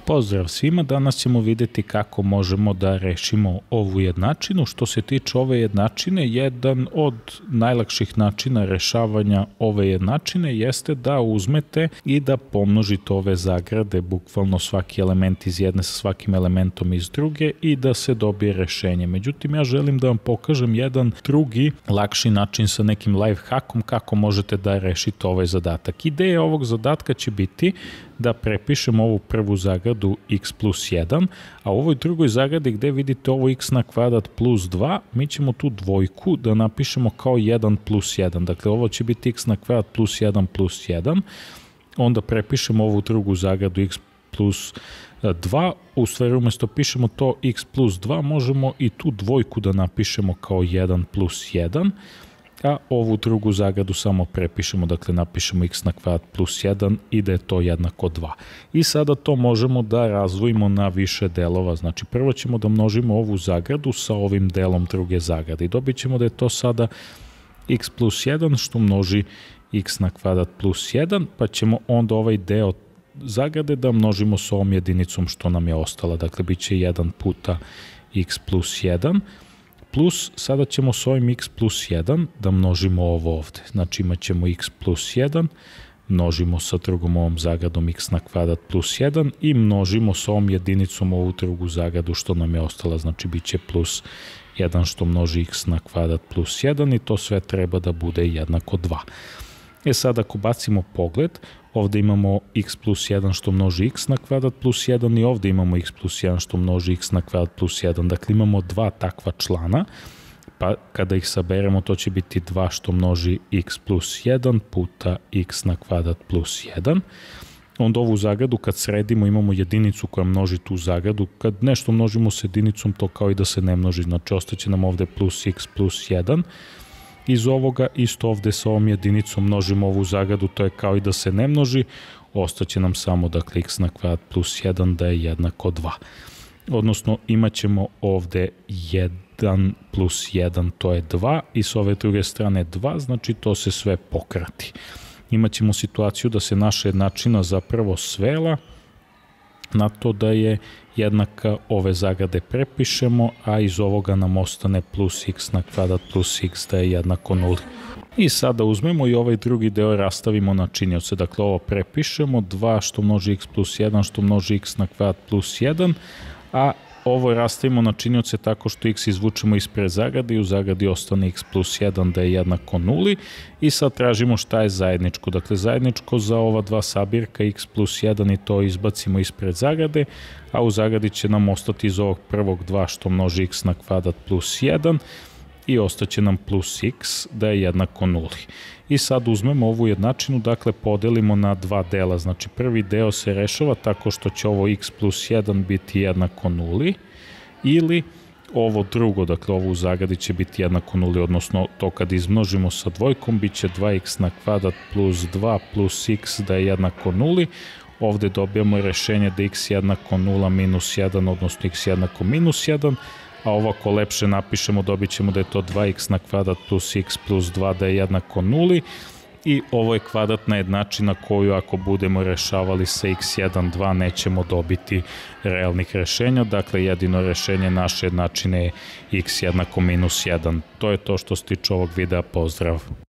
Pozdrav svima, danas ćemo vidjeti kako možemo da rešimo ovu jednačinu. Što se tiče ove jednačine, jedan od najlakših načina rešavanja ove jednačine jeste da uzmete i da pomnožite ove zagrade, bukvalno svaki element iz jedne sa svakim elementom iz druge i da se dobije rešenje. Međutim, ja želim da vam pokažem jedan drugi, lakši način sa nekim life hackom kako možete da rešite ovaj zadatak. Ideja ovog zadatka će biti da prepišemo ovu prvu zagradu x plus 1, a u ovoj drugoj zagradi gde vidite ovo x na kvadrat plus 2, mi ćemo tu dvojku da napišemo kao 1 plus 1. Dakle, ovo će biti x na kvadrat plus 1 plus 1. Onda prepišemo ovu drugu zagradu x plus 2. U stvari, umjesto pišemo to x plus 2, možemo i tu dvojku da napišemo kao 1 plus 1. A ovu drugu zagradu samo prepišemo, dakle napišemo x na kvadrat plus 1 i da je to jednako 2. I sada to možemo da razdvojimo na više delova, znači prvo ćemo da množimo ovu zagradu sa ovim delom druge zagrade i dobit ćemo da je to sada x plus 1 što množi x na kvadrat plus 1, pa ćemo onda ovaj deo zagrade da množimo sa ovom jedinicom što nam je ostala, dakle bit će 1 puta x plus 1, plus sada ćemo s ovim x plus 1 da množimo ovo ovde. Znači imat ćemo x plus 1, množimo sa drugom ovom zagradom x na kvadrat plus 1 i množimo s ovom jedinicom ovu drugu zagradu što nam je ostala. Znači bit će plus 1 što množi x na kvadrat plus 1 i to sve treba da bude jednako 2. Sad ako bacimo pogled, ovde imamo x plus 1 što množi x na kvadrat plus 1 i ovde imamo x plus 1 što množi x na kvadrat plus 1. Dakle, imamo dva takva člana, pa kada ih saberemo to će biti 2 što množi x plus 1 puta x na kvadrat plus 1. Onda ovu zagradu kad sredimo imamo jedinicu koja množi tu zagradu. Kad nešto množimo s jedinicom to kao i da se ne množi, znači ostaće nam ovde plus x plus 1. Iz ovoga isto ovde sa ovom jedinicom množimo ovu zagradu, to je kao i da se ne množi, ostaće nam samo dakle x na kvadrat plus 1 da je jednako 2. Odnosno imat ćemo ovde 1 plus 1 to je 2 i s ove druge strane 2, znači to se sve pokrati. Imat ćemo situaciju da se naša jednačina zapravo svela na to da je jednaka, ove zagrade prepišemo, a iz ovoga nam ostane plus x na kvadrat plus x da je jednako 0. I sada uzmemo i ovaj drugi deo rastavimo na činioce, dakle ovo prepišemo, 2 što množi x plus 1 što množi x na kvadrat plus 1, a ovo rastavimo na činioce tako što x izvučemo ispred zagrade i u zagradi ostane x plus 1 da je jednako 0 i sad tražimo šta je zajedničko. Dakle, zajedničko za ova dva sabirka x plus 1 i to izbacimo ispred zagrade, a u zagradi će nam ostati iz ovog prvog 2 što množi x na kvadrat plus 1 i ostaće nam plus x da je jednako 0. I sad uzmemo ovu jednačinu, dakle podelimo na dva dela, znači prvi deo se rešava tako što će ovo x plus 1 biti jednako 0 ili ovo drugo, dakle ovo u zagradi će biti jednako 0, odnosno to kad izmnožimo sa dvojkom bit će 2x na kvadrat plus 2 plus x da je jednako 0. Ovde dobijamo rešenje da x jednako 0 minus 1, odnosno x jednako minus 1, a ovako lepše napišemo dobit ćemo da je to 2x na kvadrat plus x plus 2 da je jednako 0 i ovo je kvadratna jednačina koju ako budemo rešavali sa x1, 2 nećemo dobiti realnih rešenja, dakle jedino rešenje naše jednačine je x jednako minus 1. To je to što se tiče ovog videa, pozdrav!